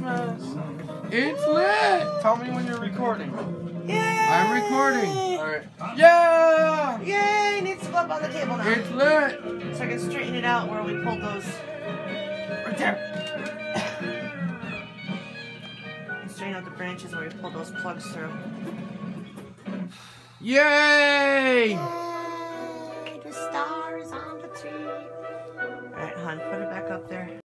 Christmas. It's lit. Tell me when you're recording. Yay! I'm recording. Alright. Yeah! Yay! It needs to go up on the table now. It's lit. So I can straighten it out where we pulled those. Right there. Straighten out the branches where we pulled those plugs through. Yay!